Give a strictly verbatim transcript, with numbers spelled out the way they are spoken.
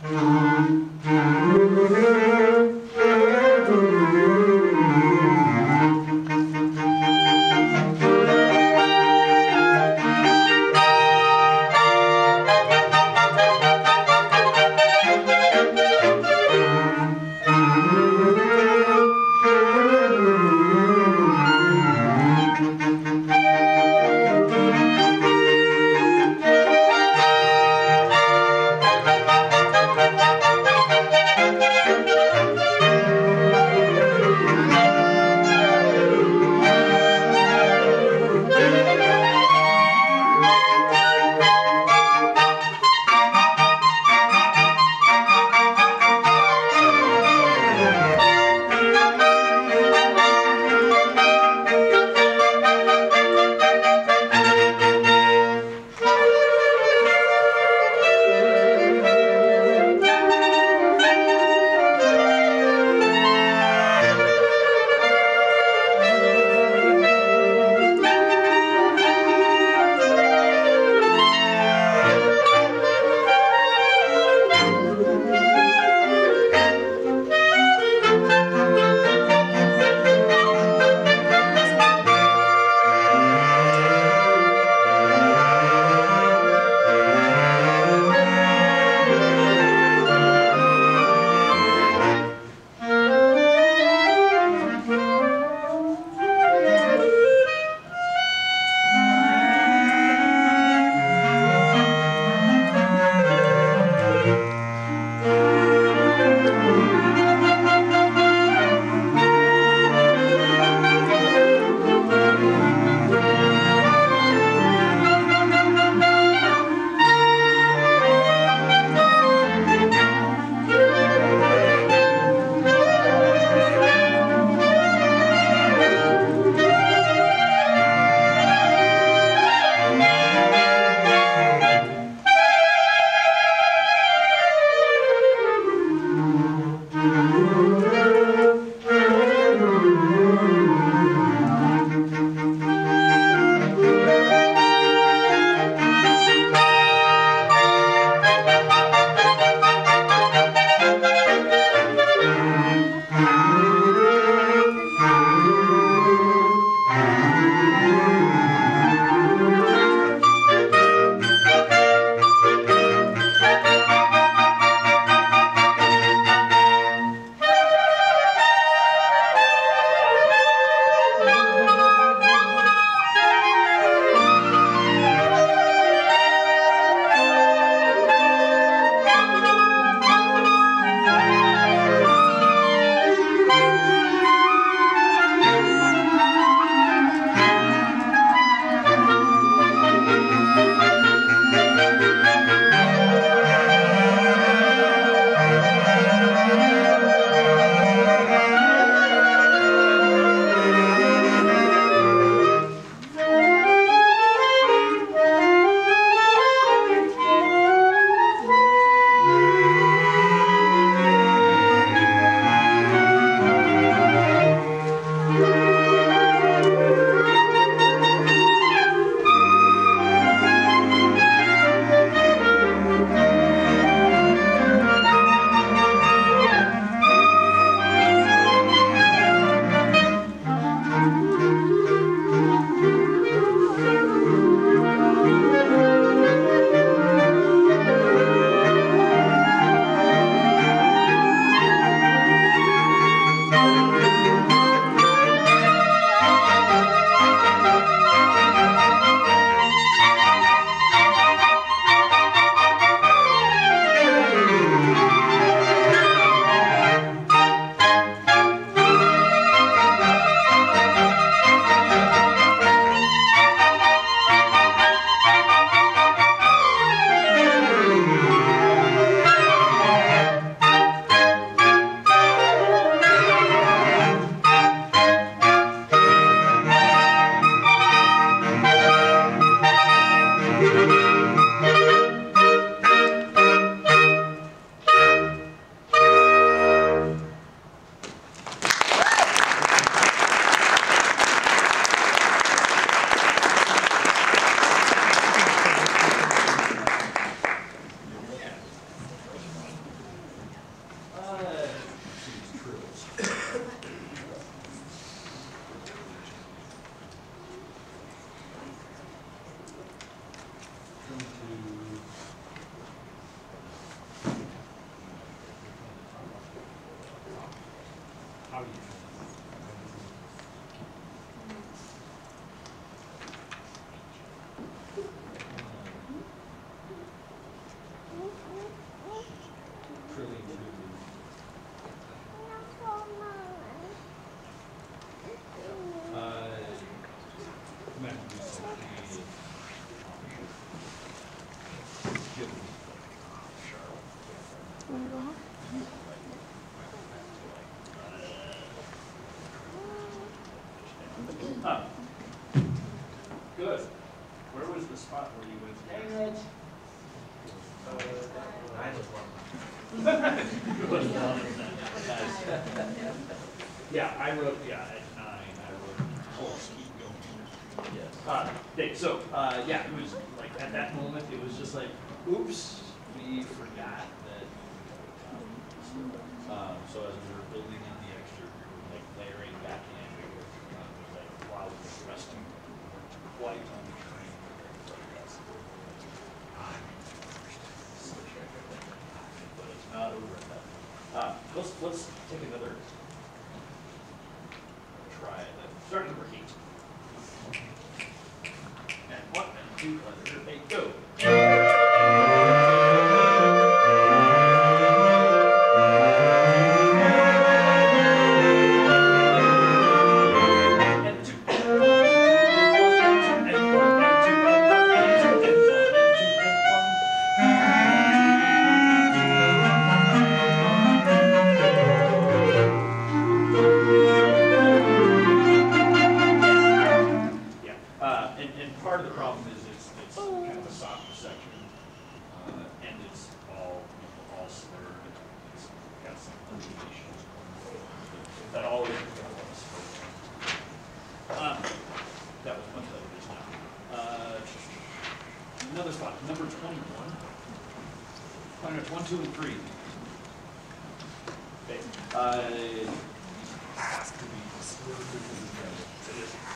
Thank you. Huh. Good. Where was the spot where you went? Dang it. Uh, nine was one. Yeah, I wrote, yeah, at nine, I wrote, oh, keep going. Yes. Uh, okay, so, uh, yeah, it was like, at that moment, it was just like, oops, we forgot that. Um, so as we were building in the extra, we were like layering back in, we were um, like, while we were resting, we weren't quite on the train. But it's not over at that. Uh, let's, let's take another try at that. Start number eight. And one, and two, and eight, go. One, two, and three. Okay. Uh,